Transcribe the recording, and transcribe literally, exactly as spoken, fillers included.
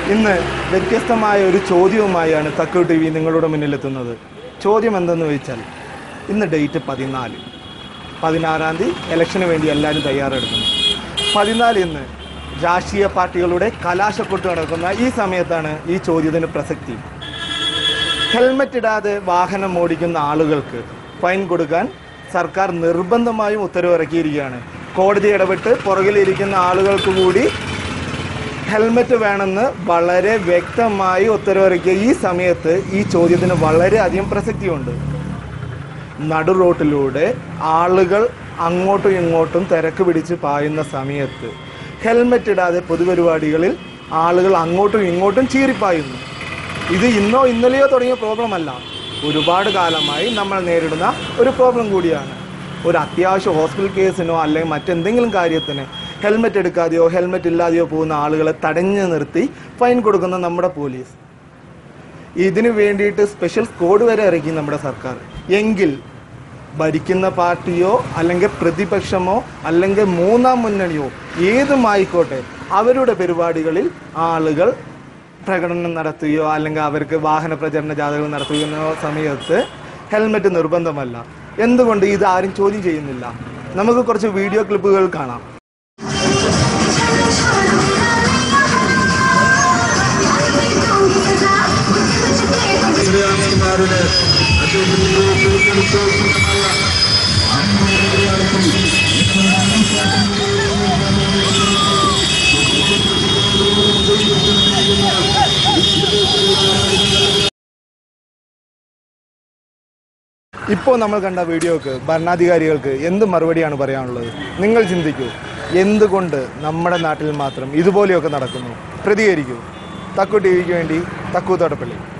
ഇന്ന് വ്യത്യസ്തമായ ഒരു ചോദ്യവുമായാണ് തക്കു ടി വി നിങ്ങളുടെ മുന്നിലെത്തുന്നത്. ചോദ്യം എന്തെന്ന് ചോദിച്ചാൽ, ഇന്ന് ഡേറ്റ് പതിനാല് പതിനാറാം തീയതി ഇലക്ഷന് വേണ്ടി എല്ലാവരും തയ്യാറെടുക്കുന്നു. പതിനാല് ഇന്ന് രാഷ്ട്രീയ പാർട്ടികളുടെ കലാശക്കൊട്ട് നടക്കുന്ന ഈ സമയത്താണ് ഈ ചോദ്യത്തിന് പ്രസക്തി. ഹെൽമറ്റ് ഇടാതെ വാഹനം ഓടിക്കുന്ന ആളുകൾക്ക് ഫൈൻ കൊടുക്കാൻ സർക്കാർ നിർബന്ധമായും ഉത്തരവിറക്കിയിരിക്കുകയാണ്. കോടതി ഇടപെട്ട് പുറകിലിരിക്കുന്ന ആളുകൾക്ക് കൂടി ഹെൽമറ്റ് വേണമെന്ന് വളരെ വ്യക്തമായി ഉത്തരവിറക്കിയ ഈ സമയത്ത് ഈ ചോദ്യത്തിന് വളരെയധികം പ്രസക്തിയുണ്ട്. നടു റോട്ടിലൂടെ ആളുകൾ അങ്ങോട്ടും ഇങ്ങോട്ടും തിരക്ക് പിടിച്ച് പായുന്ന സമയത്ത് ഹെൽമറ്റ് ഇടാതെ പൊതുപരിപാടികളിൽ ആളുകൾ അങ്ങോട്ടും ഇങ്ങോട്ടും ചീറിപ്പായുന്നു. ഇത് ഇന്നോ ഇന്നലെയോ തുടങ്ങിയ പ്രോബ്ലം അല്ല, ഒരുപാട് കാലമായി നമ്മൾ നേരിടുന്ന ഒരു പ്രോബ്ലം കൂടിയാണ്. ഒരു അത്യാവശ്യ ഹോസ്പിറ്റൽ കേസിനോ അല്ലെങ്കിൽ മറ്റെന്തെങ്കിലും കാര്യത്തിന് ഹെൽമെറ്റ് എടുക്കാതെയോ ഹെൽമെറ്റ് ഇല്ലാതെയോ പോകുന്ന ആളുകളെ തടഞ്ഞു നിർത്തി ഫൈൻ കൊടുക്കുന്ന നമ്മുടെ പോലീസ്. ഇതിനു വേണ്ടിയിട്ട് സ്പെഷ്യൽ സ്ക്വാഡ് വരെ ഇറക്കി നമ്മുടെ സർക്കാർ. എങ്കിൽ ഭരിക്കുന്ന പാർട്ടിയോ അല്ലെങ്കിൽ പ്രതിപക്ഷമോ അല്ലെങ്കിൽ മൂന്നാം മുന്നണിയോ ഏതുമായിക്കോട്ടെ, അവരുടെ പരിപാടികളിൽ ആളുകൾ പ്രകടനം നടത്തുകയോ അല്ലെങ്കിൽ അവർക്ക് വാഹന പ്രചരണ ജാഥകൾ നടത്തുകയോ സമയത്ത് ഹെൽമെറ്റ് നിർബന്ധമല്ല. എന്തുകൊണ്ട് ഇത് ആരും ചോദ്യം ചെയ്യുന്നില്ല? നമുക്ക് കുറച്ച് വീഡിയോ ക്ലിപ്പുകൾ കാണാം. ഇപ്പോൾ നമ്മൾ കണ്ട വീഡിയോക്ക് ഭരണാധികാരികൾക്ക് എന്ത് മറുപടിയാണ് പറയാനുള്ളത്? നിങ്ങൾ ചിന്തിക്കൂ, എന്തുകൊണ്ട് നമ്മുടെ നാട്ടിൽ മാത്രം ഇതുപോലെയൊക്കെ നടക്കുന്നു? പ്രതികരിക്കൂ. തക്കു ടി വിക്ക് വേണ്ടി തക്കു തോട്ടപ്പള്ളി.